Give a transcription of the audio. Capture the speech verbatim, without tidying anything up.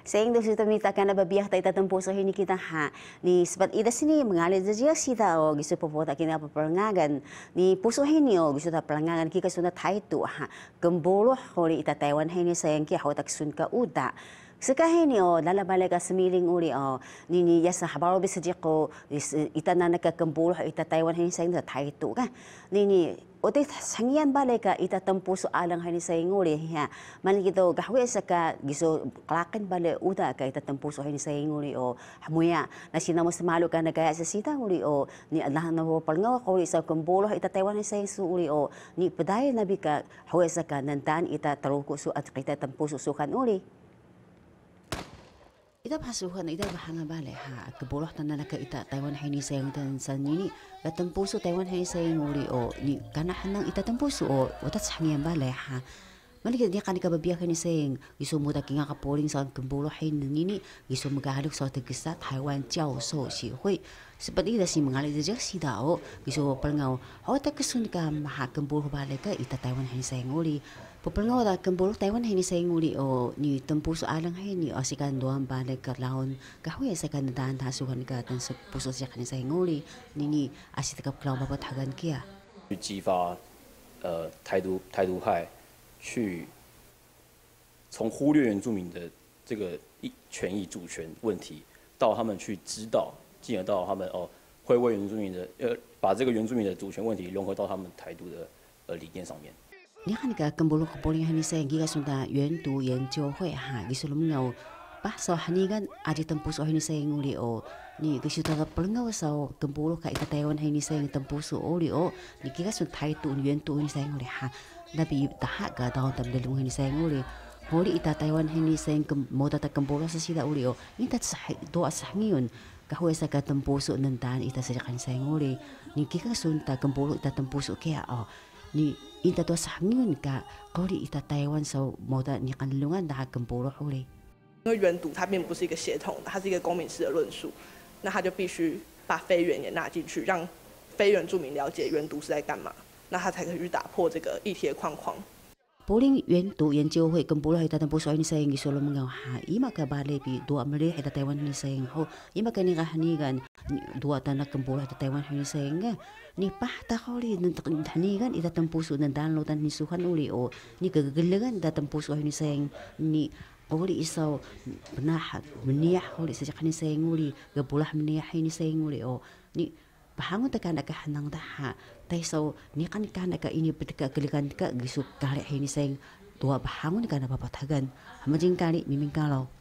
Sayang doon sa tamita ka na babiyah tayo tatampuso hini kita ha. Ni sabat ida sini mengalir saja sida o gisu popota kina paparangagan. Ni puso hini o gisu ta parangagan kika sunat hai tu ha. Gembolo holi ita Taiwan hini sayang kia hau tak sun ka uda. Sekahin yo lalabalik ka semiling uli o nini yasa habaro bisa jiko ita na nakakembolo ita Taiwan hini sayang ta hai tu ka. Nini ote sangian balik ka ita tempuso alang hini sayang uli ha. Man gitu gahwe saka giso klaken balik uda ka ita tempuso hini sayang uli o hamuya na sinamo samalu ka nagaya sa sita uli o ni Allah na mo palngaw ko isa kembolo ita Taiwan hini sayang su uli o ni pedaya nabi ka hawe saka nantan ita taruko su at kita tempuso sukan uli. Ita pasukan ita bahanga bale ha keboloh tanah ka ita Taiwan hini sayang tan san ini ka tempuso Taiwan hini sayang uli o ni kana hanang ita tempuso o utat sangian bale ha mali dia kan ka babiya hini sayang giso mo ta kinga ka poling sa keboloh hini nini giso magahalok sa tegesa Taiwan jiao so si hui seperti ida si mengalir saja si dao giso palngau ho ta kesun ka maha keboloh bale ka ita Taiwan hini sayang uli Pupulngaw da kembolo Taiwan hini sayang uli o ni tempuso alang hini o sikan doang balik ke laon kahuya sikan dan hasuhan ka dan puso siya hini sayang uli nini asit ka klau babat hagan kia 去激发呃台独台独派去从忽略原住民的这个权益主权问题，到他们去知道，进而到他们哦会为原住民的呃把这个原住民的主权问题融合到他们台独的呃理念上面。 Ni kan ka kembolo ka poling hani sayang giga sunta yuan tu yan jo hui ha gisulum ngau pa so hani gan aji tempuso hani sayang uli o ni gisu ta pelngau so kembolo ka ita Taiwan hani sayang tempuso uli o ni giga sun tai tu yuan tu hani sayang uli ha nabi taha ka daun tam delung hani sayang uli holi ita Taiwan hani sayang mo ta kembolo sa sida uli o ni ta sah do asangiun kahuya sa ka tempuso nantan ita sa kan sayang uli ni giga sunta kembolo ita tempuso kaya o ni ita to sangin ka kori ita Taiwan so moda ni kanlungan da kembolo huli 因为原读它并不是一个协同的，它是一个公民式的论述，那他就必须把非原也纳进去，让非原住民了解原读是在干嘛，那他才可以去打破这个议题的框框。 Poling yuan tu yan jo hui kembolo ita tempuso ini sayang gisolo mengau ha ima ka bale bi dua mele ita Taiwan ni sayang ho ima ka ni kahanigan dua tanah kembolo ita Taiwan ni sayang ga ni pah ta kholi nan hanigan ita tempuso nan dan lo tan ni suhan uli o ni kagagalagan ita tempuso ini sayang ni Oli isaw benah meniah oli sejak ni sayang uli gabulah meniah ini sayang uli o ni pahangon ta kana ka hanang daha tay so ni kan kana ka ini pedeka kelikan ka gisuk kali ini sayang tua pahangon kana papatagan hamajing kali miming kalau